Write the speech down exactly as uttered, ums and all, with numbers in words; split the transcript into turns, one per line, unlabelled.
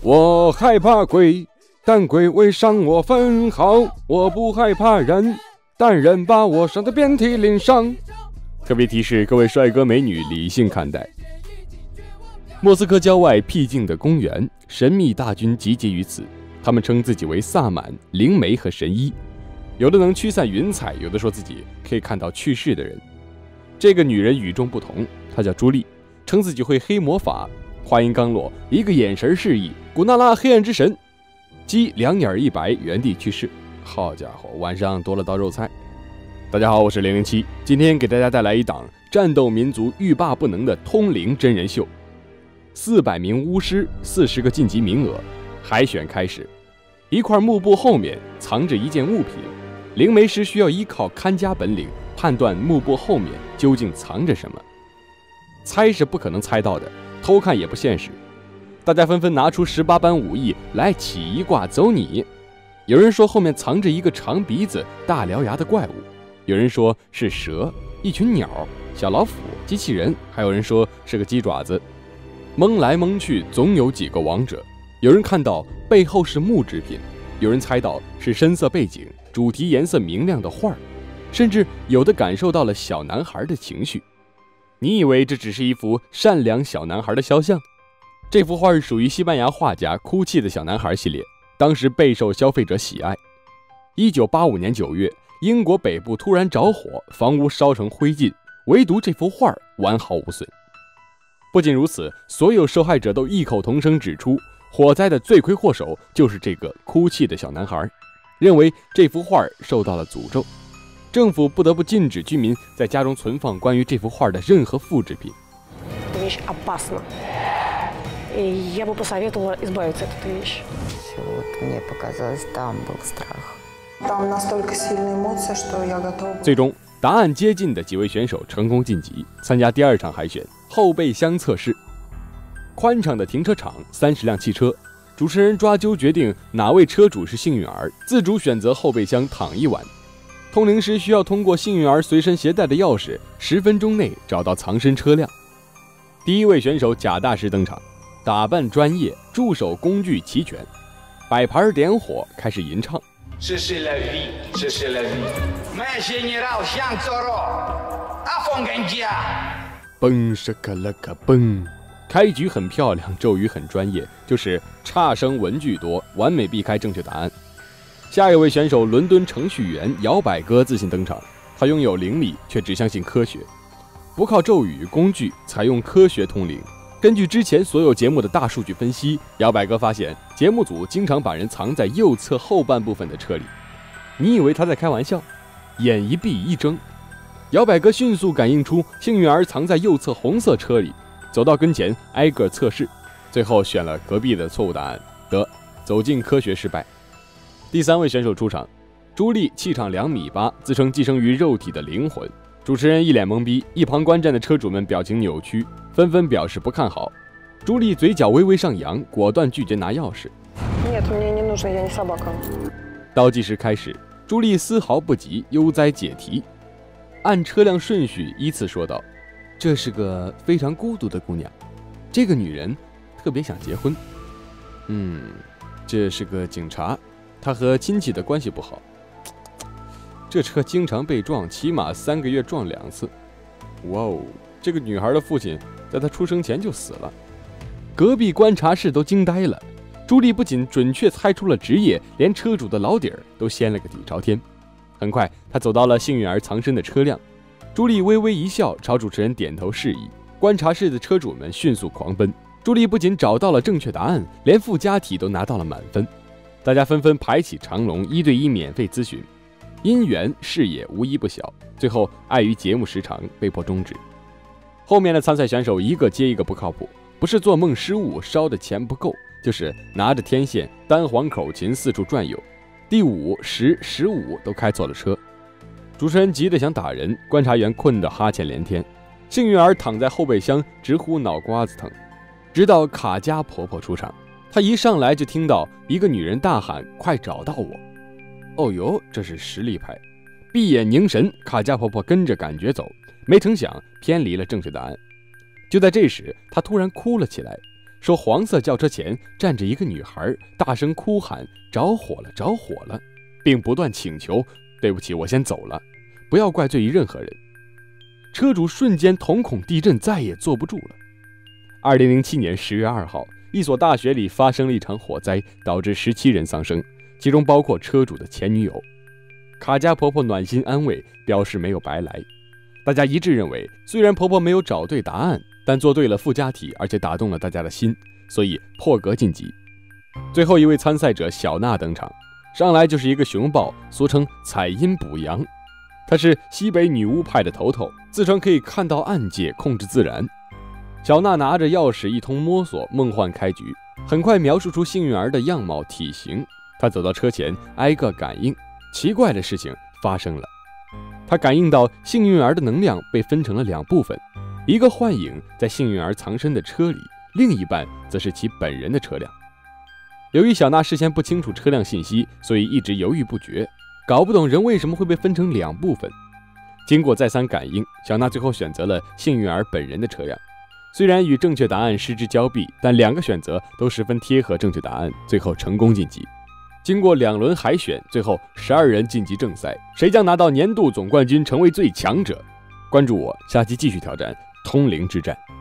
我害怕鬼，但鬼未伤我分毫；我不害怕人，但人把我伤得遍体鳞伤。特别提示各位帅哥美女理性看待。莫斯科郊外僻静的公园，神秘大军集结于此，他们称自己为萨满、灵媒和神医，有的能驱散云彩，有的说自己可以看到去世的人。这个女人与众不同，她叫朱莉，称自己会黑魔法。话音刚落，一个眼神示意，古娜拉黑暗之神鸡两眼一白，原地去世。好家伙，晚上多了道肉菜。大家好，我是零零七，今天给大家带来一档战斗民族欲罢不能的通灵真人秀。四百名巫师，四十个晋级名额，海选开始。一块幕布后面藏着一件物品，灵媒师需要依靠看家本领判断幕布后面究竟藏着什么。猜是不可能猜到的，偷看也不现实。大家纷纷拿出十八般武艺来起一卦走你。有人说后面藏着一个长鼻子大獠牙的怪物，有人说是蛇、一群鸟、小老虎、机器人，还有人说是个鸡爪子。蒙来蒙去，总有几个王者。有人看到背后是木制品，有人猜到是深色背景、主题颜色明亮的画，甚至有的感受到了小男孩的情绪。你以为这只是一幅善良小男孩的肖像？这幅画属于西班牙画家哭泣的小男孩系列，当时备受消费者喜爱。一九八五年九月，英国北部突然着火，房屋烧成灰烬，唯独这幅画完好无损。不仅如此，所有受害者都异口同声指出，火灾的罪魁祸首就是这个哭泣的小男孩，认为这幅画受到了诅咒。政府不得不禁止居民在家中存放关于这幅画的任何复制品。最终，答案接近的几位选手成功晋级，参加第二场海选后备箱测试。宽敞的停车场，三十辆汽车，主持人抓阄决定哪位车主是幸运儿，自主选择后备箱躺一晚。通灵师需要通过幸运儿随身携带的钥匙，十分钟内找到藏身车辆。第一位选手贾大师登场，打扮专业，助手工具齐全，摆盘点火，开始吟唱。嘣是个了个嘣，开局很漂亮，咒语很专业，就是差生文具多，完美避开正确答案。下一位选手伦敦程序员摇摆哥自信登场，他拥有灵力，却只相信科学，不靠咒语工具，采用科学通灵。根据之前所有节目的大数据分析，摇摆哥发现节目组经常把人藏在右侧后半部分的车里。你以为他在开玩笑？眼一闭一睁，摇摆哥迅速感应出幸运儿藏在右侧红色车里，走到跟前挨个测试，最后选了隔壁的错误答案，得走进科学失败。第三位选手出场，朱莉气场两米八，自称寄生于肉体的灵魂。主持人一脸懵逼，一旁观战的车主们表情扭曲，纷纷表示不看好。朱莉嘴角微微上扬，果断拒绝拿钥匙。倒计时开始，朱莉丝毫不急，悠哉解题，按车辆顺序依次说道：这是个非常孤独的姑娘，这个女人特别想结婚。嗯，这是个警察，他和亲戚的关系不好。这车经常被撞，起码三个月撞两次。哇哦，这个女孩的父亲在她出生前就死了。隔壁观察室都惊呆了。朱莉不仅准确猜出了职业，连车主的老底儿都掀了个底朝天。很快，她走到了幸运儿藏身的车辆。朱莉微微一笑，朝主持人点头示意。观察室的车主们迅速狂奔。朱莉不仅找到了正确答案，连附加题都拿到了满分。大家纷纷排起长龙，一对一免费咨询。姻缘事业无一不小，最后碍于节目时长被迫终止。后面的参赛选手一个接一个不靠谱，不是做梦失误烧的钱不够，就是拿着天线单簧口琴四处转悠。第五、十、十五都开错了车。主持人急得想打人，观察员困得哈欠连天。幸运儿躺在后备箱直呼脑瓜子疼。直到卡佳婆婆出场，她一上来就听到一个女人大喊：快找到我！哦哟，这是实力派。闭眼凝神，卡佳婆婆跟着感觉走，没成想偏离了正确答案。就在这时，她突然哭了起来， 说黄色轿车前站着一个女孩，大声哭喊着火了着火了，并不断请求对不起我先走了，不要怪罪于任何人。车主瞬间瞳孔地震，再也坐不住了。二零零七年十月二号，一所大学里发生了一场火灾，导致十七人丧生，其中包括车主的前女友。卡家婆婆暖心安慰，表示没有白来。大家一致认为，虽然婆婆没有找对答案，但做对了附加题，而且打动了大家的心，所以破格晋级。最后一位参赛者小娜登场，上来就是一个熊抱，俗称采阴补阳。她是西北女巫派的头头，自称可以看到暗界，控制自然。小娜拿着钥匙一通摸索，梦幻开局，很快描述出幸运儿的样貌体型。她走到车前，挨个感应，奇怪的事情发生了。她感应到幸运儿的能量被分成了两部分，一个幻影在幸运儿藏身的车里，另一半则是其本人的车辆。由于小娜事先不清楚车辆信息，所以一直犹豫不决，搞不懂人为什么会被分成两部分。经过再三感应，小娜最后选择了幸运儿本人的车辆。虽然与正确答案失之交臂，但两个选择都十分贴合正确答案，最后成功晋级。经过两轮海选，最后十二人晋级正赛，谁将拿到年度总冠军，成为最强者？关注我，下期继续挑战通灵之战。